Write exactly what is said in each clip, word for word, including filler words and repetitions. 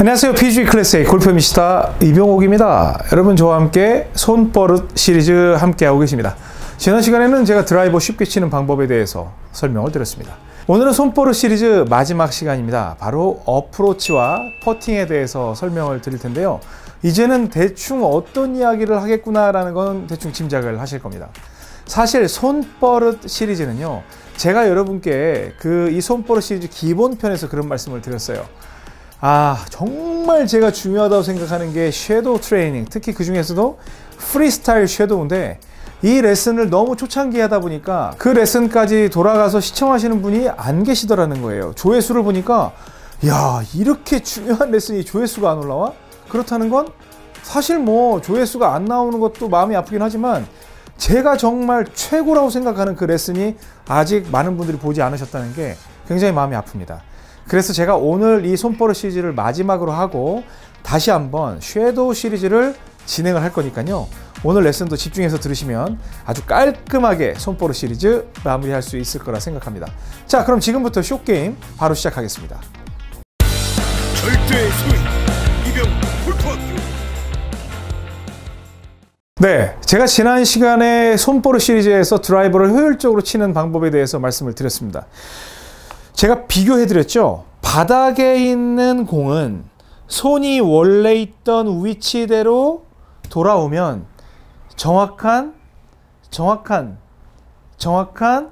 안녕하세요. 피지에이 클래스의 골프미스터 이병옥입니다. 여러분, 저와 함께 손버릇 시리즈 함께하고 계십니다. 지난 시간에는 제가 드라이버 쉽게 치는 방법에 대해서 설명을 드렸습니다. 오늘은 손버릇 시리즈 마지막 시간입니다. 바로 어프로치와 퍼팅에 대해서 설명을 드릴 텐데요. 이제는 대충 어떤 이야기를 하겠구나라는 건 대충 짐작을 하실 겁니다. 사실 손버릇 시리즈는요, 제가 여러분께 그 이 손버릇 시리즈 기본편에서 그런 말씀을 드렸어요. 아, 정말 제가 중요하다고 생각하는 게 섀도우 트레이닝, 특히 그 중에서도 프리스타일 섀도우인데, 이 레슨을 너무 초창기 하다 보니까 그 레슨까지 돌아가서 시청하시는 분이 안 계시더라는 거예요. 조회수를 보니까 야, 이렇게 중요한 레슨이 조회수가 안 올라와? 그렇다는 건 사실 뭐 조회수가 안 나오는 것도 마음이 아프긴 하지만, 제가 정말 최고라고 생각하는 그 레슨이 아직 많은 분들이 보지 않으셨다는 게 굉장히 마음이 아픕니다. 그래서 제가 오늘 이 손버릇 시리즈를 마지막으로 하고 다시 한번 섀도우 시리즈를 진행을 할 거니까요, 오늘 레슨도 집중해서 들으시면 아주 깔끔하게 손버릇 시리즈 마무리할 수 있을 거라 생각합니다. 자, 그럼 지금부터 숏게임 바로 시작하겠습니다. 절대의 스윙, 이병옥 골프학교. 네, 제가 지난 시간에 손버릇 시리즈에서 드라이버를 효율적으로 치는 방법에 대해서 말씀을 드렸습니다. 제가 비교해드렸죠. 바닥에 있는 공은 손이 원래 있던 위치대로 돌아오면 정확한, 정확한, 정확한,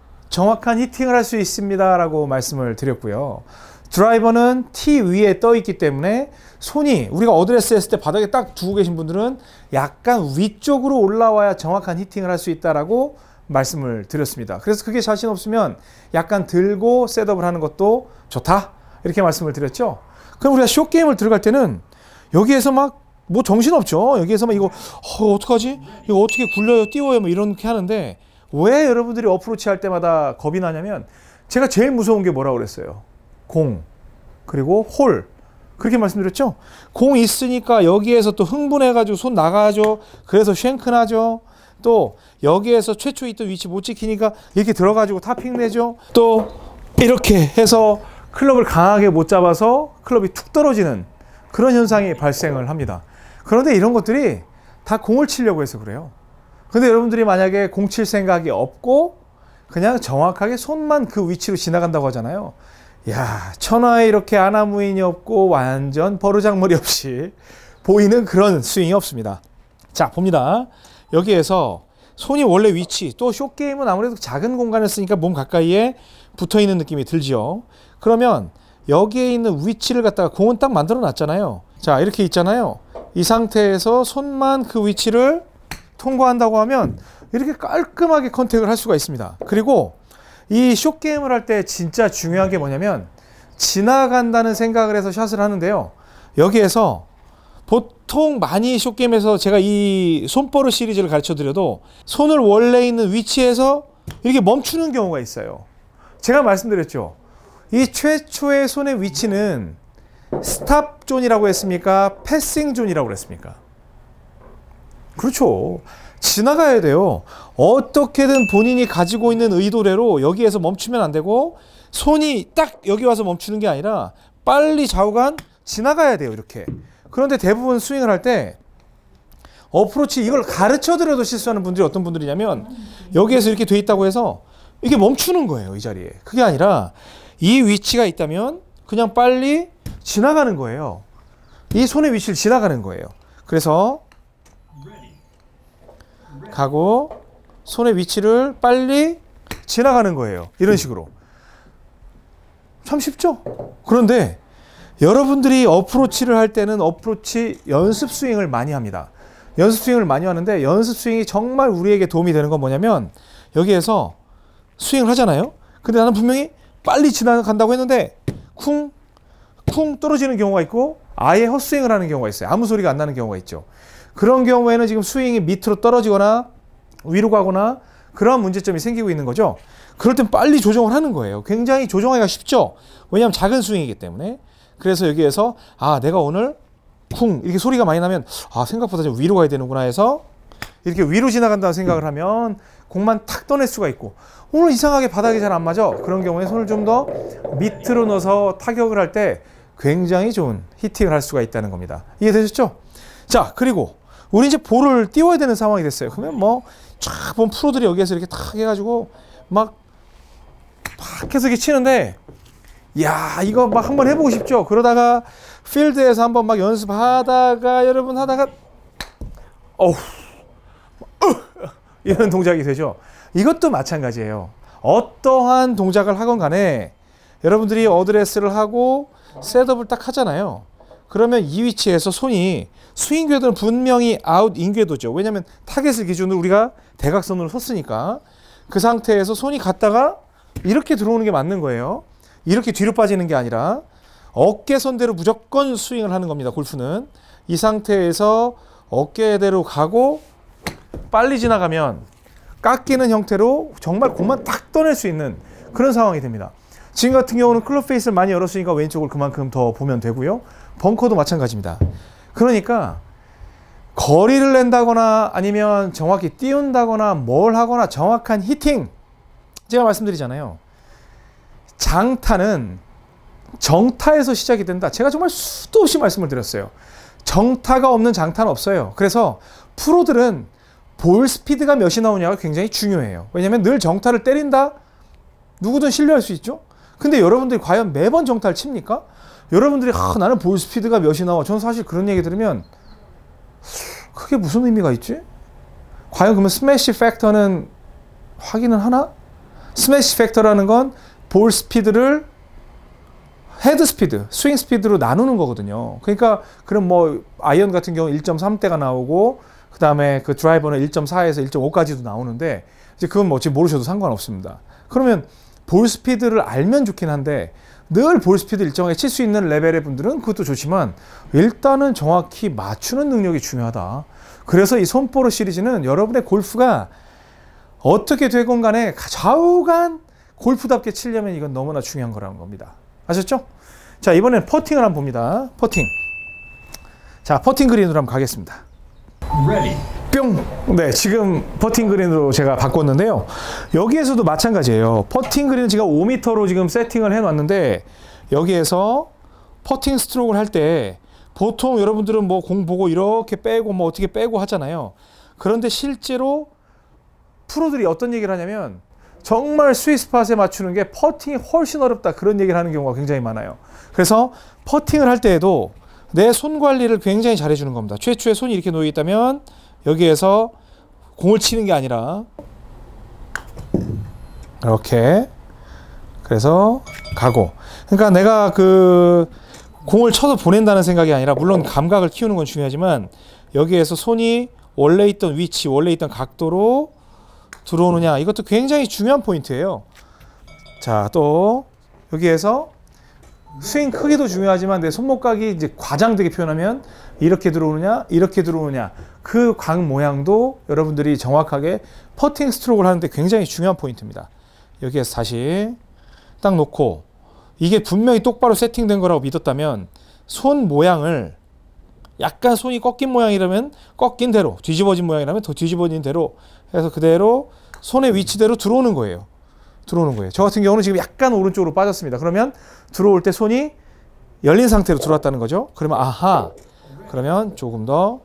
정확한 히팅을 할 수 있습니다 라고 말씀을 드렸고요. 드라이버는 티 위에 떠 있기 때문에 손이, 우리가 어드레스 했을 때 바닥에 딱 두고 계신 분들은 약간 위쪽으로 올라와야 정확한 히팅을 할 수 있다라고 말씀을 드렸습니다. 그래서 그게 자신 없으면 약간 들고 셋업을 하는 것도 좋다, 이렇게 말씀을 드렸죠. 그럼 우리가 숏게임을 들어갈 때는 여기에서 막 뭐 정신없죠. 여기에서 막 이거 어, 어떡하지? 이거 어떻게 굴려요, 띄워요, 뭐 이렇게 하는데, 왜 여러분들이 어프로치 할 때마다 겁이 나냐면, 제가 제일 무서운 게 뭐라고 그랬어요? 공, 그리고 홀. 그렇게 말씀드렸죠. 공 있으니까 여기에서 또 흥분해가지고 손 나가죠. 그래서 쉔크 나죠. 또 여기에서 최초 있던 위치 못 지키니까 이렇게 들어가지고 타핑 내죠. 또 이렇게 해서 클럽을 강하게 못 잡아서 클럽이 툭 떨어지는 그런 현상이 발생을 합니다. 그런데 이런 것들이 다 공을 치려고 해서 그래요. 근데 여러분들이 만약에 공 칠 생각이 없고 그냥 정확하게 손만 그 위치로 지나간다고 하잖아요. 야, 천하에 이렇게 아나무인이 없고 완전 버르장머리 없이 보이는 그런 스윙이 없습니다. 자, 봅니다. 여기에서 손이 원래 위치, 또 숏게임은 아무래도 작은 공간을 쓰니까 몸 가까이에 붙어있는 느낌이 들죠. 그러면 여기에 있는 위치를 갖다가 공은 딱 만들어 놨잖아요. 자, 이렇게 있잖아요. 이 상태에서 손만 그 위치를 통과한다고 하면 이렇게 깔끔하게 컨택을 할 수가 있습니다. 그리고 이 숏게임을 할 때 진짜 중요한 게 뭐냐면, 지나간다는 생각을 해서 샷을 하는데요, 여기에서 보통 많이 숏게임에서 제가 이 손버릇 시리즈를 가르쳐 드려도 손을 원래 있는 위치에서 이렇게 멈추는 경우가 있어요. 제가 말씀드렸죠. 이 최초의 손의 위치는 스탑 존이라고 했습니까? 패싱 존이라고 그랬습니까? 그렇죠. 지나가야 돼요. 어떻게든 본인이 가지고 있는 의도대로 여기에서 멈추면 안 되고, 손이 딱 여기 와서 멈추는 게 아니라 빨리 좌우간 지나가야 돼요, 이렇게. 그런데 대부분 스윙을 할 때 어프로치, 이걸 가르쳐 드려도 실수하는 분들이 어떤 분들이냐면, 여기에서 이렇게 돼 있다고 해서 이게 멈추는 거예요, 이 자리에. 그게 아니라 이 위치가 있다면 그냥 빨리 지나가는 거예요. 이 손의 위치를 지나가는 거예요. 그래서 가고 손의 위치를 빨리 지나가는 거예요. 이런 식으로. 참 쉽죠? 그런데 여러분들이 어프로치를 할 때는 어프로치 연습 스윙을 많이 합니다. 연습 스윙을 많이 하는데, 연습 스윙이 정말 우리에게 도움이 되는 건 뭐냐면, 여기에서 스윙을 하잖아요. 근데 나는 분명히 빨리 지나간다고 했는데 쿵, 쿵 떨어지는 경우가 있고, 아예 헛스윙을 하는 경우가 있어요. 아무 소리가 안 나는 경우가 있죠. 그런 경우에는 지금 스윙이 밑으로 떨어지거나 위로 가거나 그런 문제점이 생기고 있는 거죠. 그럴 땐 빨리 조정을 하는 거예요. 굉장히 조정하기가 쉽죠. 왜냐하면 작은 스윙이기 때문에. 그래서 여기에서 아, 내가 오늘 쿵 이렇게 소리가 많이 나면 아, 생각보다 좀 위로 가야 되는구나 해서 이렇게 위로 지나간다는 생각을 하면 공만 탁 떠낼 수가 있고, 오늘 이상하게 바닥이 잘 안 맞아. 그런 경우에 손을 좀 더 밑으로 넣어서 타격을 할 때 굉장히 좋은 히팅을 할 수가 있다는 겁니다. 이해되셨죠? 자, 그리고 우리 이제 볼을 띄워야 되는 상황이 됐어요. 그러면 뭐 쫙 보면 프로들이 여기에서 이렇게 탁 해가지고 막 팍 해서 이렇게 치는데, 야, 이거 막 한번 해보고 싶죠? 그러다가 필드에서 한번 막 연습하다가 여러분 하다가 어우, 이런 동작이 되죠. 이것도 마찬가지예요. 어떠한 동작을 하건 간에 여러분들이 어드레스를 하고 셋업을 딱 하잖아요. 그러면 이 위치에서 손이 스윙 궤도는 분명히 아웃 인 궤도죠. 왜냐하면 타겟을 기준으로 우리가 대각선으로 섰으니까 그 상태에서 손이 갔다가 이렇게 들어오는 게 맞는 거예요. 이렇게 뒤로 빠지는 게 아니라 어깨선대로 무조건 스윙을 하는 겁니다. 골프는 이 상태에서 어깨대로 가고 빨리 지나가면 깎이는 형태로 정말 공만 딱 떠낼 수 있는 그런 상황이 됩니다. 지금 같은 경우는 클럽 페이스를 많이 열었으니까 왼쪽을 그만큼 더 보면 되고요. 벙커도 마찬가지입니다. 그러니까 거리를 낸다거나 아니면 정확히 띄운다거나 뭘 하거나 정확한 히팅, 제가 말씀드리잖아요. 장타는 정타에서 시작이 된다. 제가 정말 수도 없이 말씀을 드렸어요. 정타가 없는 장타는 없어요. 그래서 프로들은 볼 스피드가 몇이 나오냐가 굉장히 중요해요. 왜냐하면 늘 정타를 때린다? 누구든 신뢰할 수 있죠. 근데 여러분들이 과연 매번 정타를 칩니까? 여러분들이 아, 나는 볼 스피드가 몇이 나와. 저는 사실 그런 얘기 들으면 그게 무슨 의미가 있지? 과연 그러면 스매시 팩터는 확인은 하나? 스매시 팩터라는 건 볼 스피드를 헤드 스피드, 스윙 스피드로 나누는 거거든요. 그러니까 그럼 뭐 아이언 같은 경우 일 점 삼 대가 나오고 그 다음에 그 드라이버는 일 점 사에서 일 점 오까지도 나오는데 이제 그건 뭐 어찌 모르셔도 상관없습니다. 그러면 볼 스피드를 알면 좋긴 한데 늘 볼 스피드 일정하게 칠 수 있는 레벨의 분들은 그것도 좋지만 일단은 정확히 맞추는 능력이 중요하다. 그래서 이 손보르 시리즈는 여러분의 골프가 어떻게 되건 간에 좌우간 골프답게 치려면 이건 너무나 중요한 거라는 겁니다. 아셨죠? 자, 이번엔 퍼팅을 한번 봅니다. 퍼팅. 자, 퍼팅 그린으로 한번 가겠습니다. Ready. 뿅! 네, 지금 퍼팅 그린으로 제가 바꿨는데요. 여기에서도 마찬가지예요. 퍼팅 그린은 제가 오 미터로 지금 세팅을 해놨는데 여기에서 퍼팅 스트로크를 할 때 보통 여러분들은 뭐 공 보고 이렇게 빼고 뭐 어떻게 빼고 하잖아요. 그런데 실제로 프로들이 어떤 얘기를 하냐면 정말 스윗스팟에 맞추는 게 퍼팅이 훨씬 어렵다. 그런 얘기를 하는 경우가 굉장히 많아요. 그래서 퍼팅을 할 때에도 내 손 관리를 굉장히 잘 해주는 겁니다. 최초에 손이 이렇게 놓여 있다면 여기에서 공을 치는 게 아니라 이렇게 그래서 가고, 그러니까 내가 그 공을 쳐서 보낸다는 생각이 아니라 물론 감각을 키우는 건 중요하지만 여기에서 손이 원래 있던 위치, 원래 있던 각도로 들어오느냐, 이것도 굉장히 중요한 포인트예요. 자, 또 여기에서 스윙 크기도 중요하지만 내 손목각이 이제 과장되게 표현하면 이렇게 들어오느냐, 이렇게 들어오느냐, 그 각 모양도 여러분들이 정확하게 퍼팅 스트로크를 하는데 굉장히 중요한 포인트입니다. 여기에서 다시 딱 놓고 이게 분명히 똑바로 세팅된 거라고 믿었다면 손 모양을 약간 손이 꺾인 모양이라면 꺾인 대로, 뒤집어진 모양이라면 더 뒤집어진 대로 해서 그대로 손의 위치대로 들어오는 거예요. 들어오는 거예요. 저 같은 경우는 지금 약간 오른쪽으로 빠졌습니다. 그러면 들어올 때 손이 열린 상태로 들어왔다는 거죠. 그러면 아하, 그러면 조금 더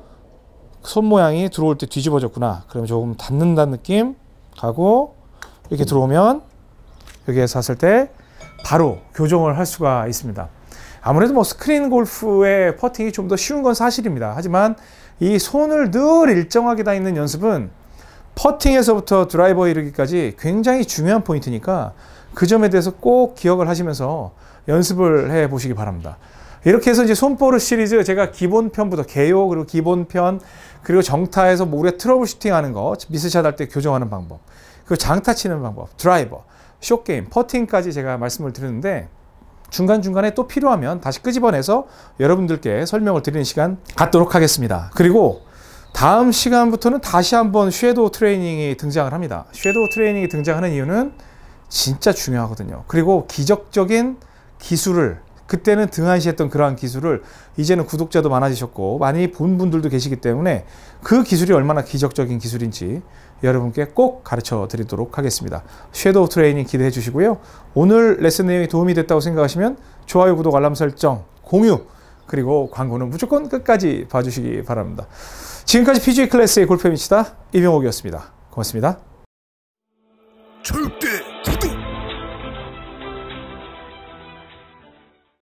손 모양이 들어올 때 뒤집어졌구나. 그러면 조금 닿는다는 느낌 가고 이렇게 들어오면 여기에서 했을 때 바로 교정을 할 수가 있습니다. 아무래도 뭐 스크린 골프의 퍼팅이 좀 더 쉬운 건 사실입니다. 하지만 이 손을 늘 일정하게 다니는 연습은 퍼팅에서부터 드라이버 이르기까지 굉장히 중요한 포인트니까 그 점에 대해서 꼭 기억을 하시면서 연습을 해 보시기 바랍니다. 이렇게 해서 이제 손보르 시리즈 제가 기본편부터 개요, 그리고 기본편, 그리고 정타에서 뭐 우리가 트러블 슈팅하는 거, 미스샷 할 때 교정하는 방법, 그리고 장타 치는 방법, 드라이버, 숏게임, 퍼팅까지 제가 말씀을 드렸는데 중간중간에 또 필요하면 다시 끄집어내서 여러분들께 설명을 드리는 시간 갖도록 하겠습니다. 그리고 다음 시간부터는 다시 한번 섀도우 트레이닝이 등장을 합니다. 섀도우 트레이닝이 등장하는 이유는 진짜 중요하거든요. 그리고 기적적인 기술을, 그때는 등한시했던 그러한 기술을 이제는 구독자도 많아지셨고 많이 본 분들도 계시기 때문에 그 기술이 얼마나 기적적인 기술인지 여러분께 꼭 가르쳐 드리도록 하겠습니다. 섀도우 트레이닝 기대해 주시고요. 오늘 레슨 내용이 도움이 됐다고 생각하시면 좋아요, 구독, 알람 설정, 공유, 그리고 광고는 무조건 끝까지 봐주시기 바랍니다. 지금까지 피지에이 클래스의 골프의 미치다 이병옥이었습니다. 고맙습니다.